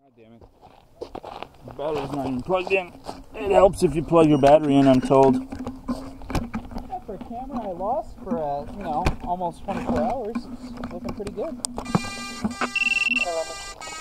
God damn it. The battery's not even plugged in. It helps if you plug your battery in, I'm told. Yeah, for a camera I lost for, almost 24 hours, it's looking pretty good.